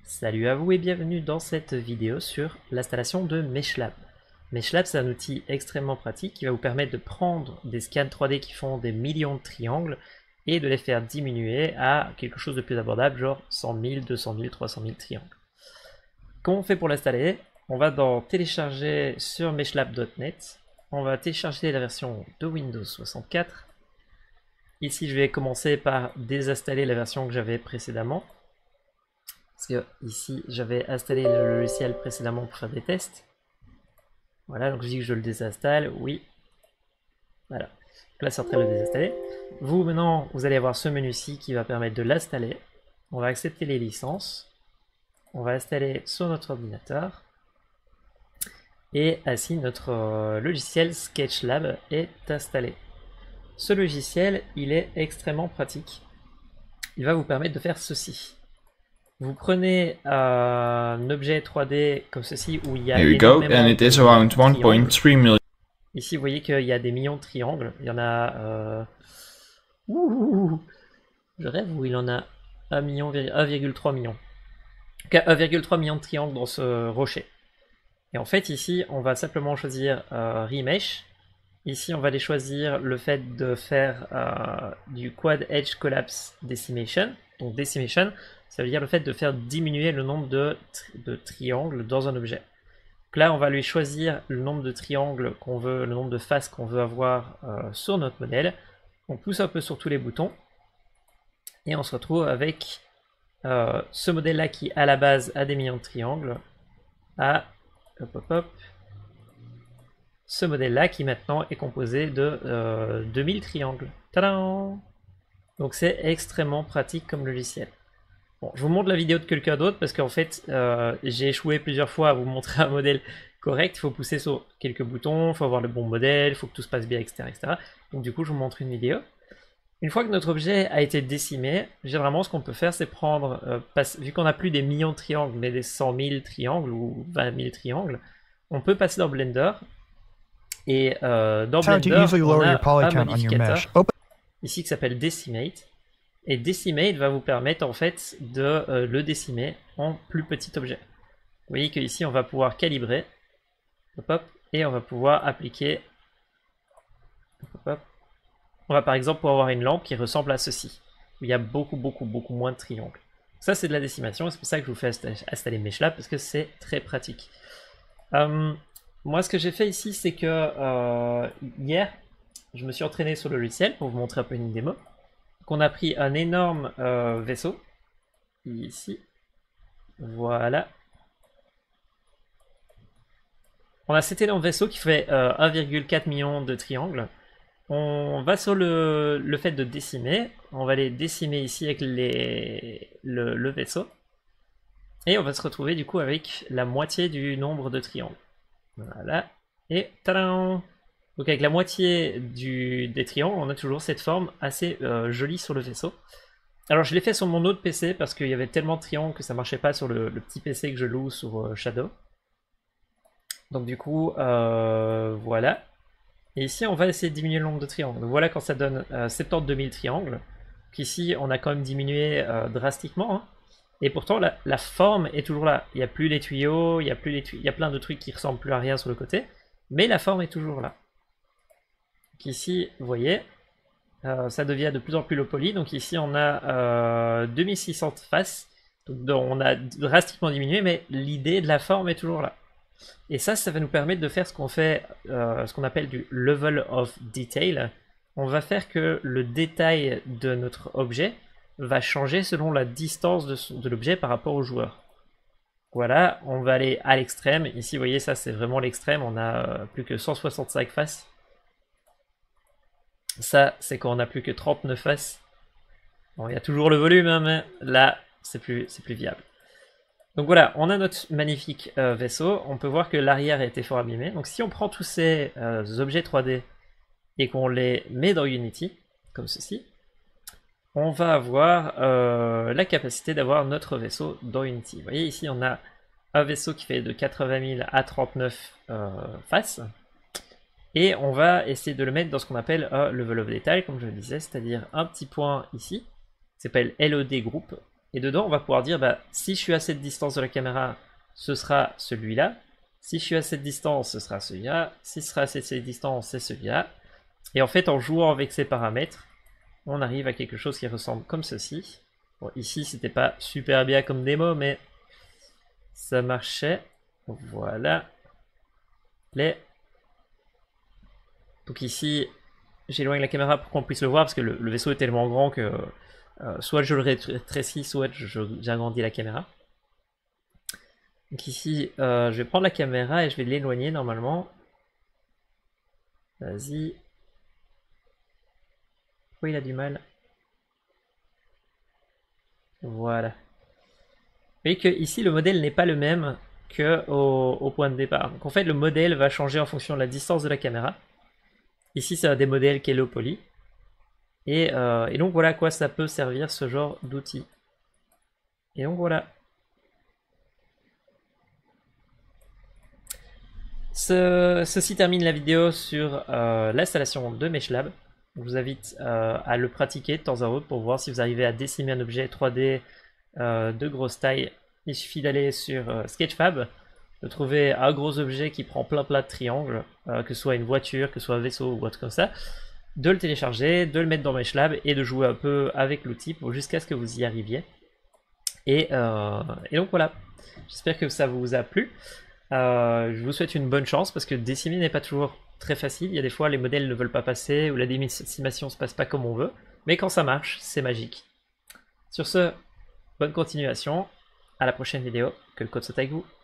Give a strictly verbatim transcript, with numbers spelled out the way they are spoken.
Salut à vous et bienvenue dans cette vidéo sur l'installation de Meshlab. Meshlab, c'est un outil extrêmement pratique qui va vous permettre de prendre des scans trois D qui font des millions de triangles et de les faire diminuer à quelque chose de plus abordable, genre cent mille, deux cent mille, trois cent mille triangles. Comment on fait pour l'installer? On va dans télécharger sur meshlab point net, on va télécharger la version de Windows soixante-quatre. Ici, je vais commencer par désinstaller la version que j'avais précédemment. Parce que ici, j'avais installé le logiciel précédemment pour faire des tests. Voilà, donc je dis que je le désinstalle, oui. Voilà, là c'est en train de le désinstaller. Vous, maintenant, vous allez avoir ce menu-ci qui va permettre de l'installer. On va accepter les licences. On va installer sur notre ordinateur. Et ainsi, notre euh, logiciel Sketchlab est installé. Ce logiciel, il est extrêmement pratique. Il va vous permettre de faire ceci. Vous prenez euh, un objet trois D comme ceci où il y a Here we go, and it is around one point three million. Ici, vous voyez qu'il y a des millions de triangles. Il y en a... Euh... Ouh, je rêve où il en a un virgule trois million. Donc, un virgule trois million de triangles dans ce rocher. Et en fait, ici, on va simplement choisir euh, Remesh. Ici, on va aller choisir le fait de faire euh, du Quad Edge Collapse Decimation. Donc, Decimation, ça veut dire le fait de faire diminuer le nombre de, tri de triangles dans un objet. Donc là, on va lui choisir le nombre de triangles qu'on veut, le nombre de faces qu'on veut avoir euh, sur notre modèle. On pousse un peu sur tous les boutons. Et on se retrouve avec euh, ce modèle-là qui, à la base, a des millions de triangles. À, hop, hop, hop, ce modèle-là qui, maintenant, est composé de euh, deux mille triangles. Tadam! Donc c'est extrêmement pratique comme logiciel. Bon, je vous montre la vidéo de quelqu'un d'autre parce qu'en fait, euh, j'ai échoué plusieurs fois à vous montrer un modèle correct. Il faut pousser sur quelques boutons, il faut avoir le bon modèle, il faut que tout se passe bien, et cetera, et cetera. Donc du coup, je vous montre une vidéo. Une fois que notre objet a été décimé, généralement, ce qu'on peut faire, c'est prendre, euh, passe, vu qu'on n'a plus des millions de triangles, mais des cent mille triangles ou vingt mille triangles, on peut passer dans Blender. Et euh, dans Blender, on a un modificateur ici qui s'appelle Decimate. Et Decimate va vous permettre en fait de euh, le décimer en plus petit objet. Vous voyez qu'ici on va pouvoir calibrer, hop, hop, et on va pouvoir appliquer, hop, hop. On va par exemple pouvoir avoir une lampe qui ressemble à ceci, où il y a beaucoup beaucoup beaucoup moins de triangles. Ça c'est de la décimation, et c'est pour ça que je vous fais installer Meshlab, parce que c'est très pratique. Euh, moi ce que j'ai fait ici, c'est que euh, hier, je me suis entraîné sur le logiciel pour vous montrer un peu une démo. On a pris un énorme euh, vaisseau, ici, voilà. On a cet énorme vaisseau qui fait euh, un virgule quatre million de triangles. On va sur le, le fait de décimer, on va les décimer ici avec les, le, le vaisseau. Et on va se retrouver du coup avec la moitié du nombre de triangles. Voilà, et tadam! Donc avec la moitié du, des triangles, on a toujours cette forme assez euh, jolie sur le vaisseau. Alors je l'ai fait sur mon autre P C parce qu'il y avait tellement de triangles que ça marchait pas sur le, le petit P C que je loue sur euh, Shadow. Donc du coup, euh, voilà. Et ici on va essayer de diminuer le nombre de triangles. Donc voilà quand ça donne euh, soixante-douze mille triangles. Donc ici on a quand même diminué euh, drastiquement. Hein. Et pourtant la, la forme est toujours là. Il n'y a plus les tuyaux, il y a plus les tuyaux, il y a plein de trucs qui ressemblent plus à rien sur le côté. Mais la forme est toujours là. Ici, vous voyez, euh, ça devient de plus en plus low poly. Donc ici, on a euh, deux mille six cents faces. Donc on a drastiquement diminué, mais l'idée de la forme est toujours là. Et ça, ça va nous permettre de faire ce qu'on fait, euh, ce qu'on appelle du level of detail. On va faire que le détail de notre objet va changer selon la distance de, de l'objet par rapport au joueur. Voilà, on va aller à l'extrême. Ici, vous voyez, ça c'est vraiment l'extrême. On a euh, plus que cent soixante-cinq faces. Ça, c'est quand on n'a plus que trente-neuf faces. Bon, il y a toujours le volume, hein, mais là, c'est plus, c'est plus viable. Donc voilà, on a notre magnifique euh, vaisseau. On peut voir que l'arrière a été fort abîmé. Donc si on prend tous ces euh, objets trois D et qu'on les met dans Unity, comme ceci, on va avoir euh, la capacité d'avoir notre vaisseau dans Unity. Vous voyez, ici, on a un vaisseau qui fait de quatre-vingt mille à trente-neuf euh, faces. Et on va essayer de le mettre dans ce qu'on appelle un level of detail, comme je le disais, c'est-à-dire un petit point ici, qui s'appelle L E D Group. Et dedans, on va pouvoir dire, bah, si je suis à cette distance de la caméra, ce sera celui-là. Si je suis à cette distance, ce sera celui-là. Si ce sera à cette distance, c'est celui-là. Et en fait, en jouant avec ces paramètres, on arrive à quelque chose qui ressemble comme ceci. Bon, ici, c'était pas super bien comme démo, mais ça marchait. Voilà. Les. Donc ici, j'éloigne la caméra pour qu'on puisse le voir, parce que le, le vaisseau est tellement grand que euh, soit je le rétrécis, soit j'agrandis la caméra. Donc ici, euh, je vais prendre la caméra et je vais l'éloigner normalement. Vas-y. Pourquoi il a du mal? Voilà. Vous voyez que ici le modèle n'est pas le même que au, au point de départ. Donc en fait le modèle va changer en fonction de la distance de la caméra. Ici c'est un des modèles qui est low poly. Et, euh, et donc voilà à quoi ça peut servir ce genre d'outil. Et donc voilà. Ce, ceci termine la vidéo sur euh, l'installation de MeshLab. Je vous invite euh, à le pratiquer de temps en temps pour voir si vous arrivez à dessiner un objet trois D euh, de grosse taille. Il suffit d'aller sur euh, Sketchfab, de trouver un gros objet qui prend plein plein de triangles, euh, que ce soit une voiture, que ce soit un vaisseau ou autre comme ça, de le télécharger, de le mettre dans MeshLab et de jouer un peu avec l'outil jusqu'à ce que vous y arriviez. Et, euh, et donc voilà, j'espère que ça vous a plu. Euh, je vous souhaite une bonne chance parce que dessiner n'est pas toujours très facile. Il y a des fois les modèles ne veulent pas passer ou la désimation se passe pas comme on veut. Mais quand ça marche, c'est magique. Sur ce, bonne continuation. À la prochaine vidéo. Que le code soit avec vous.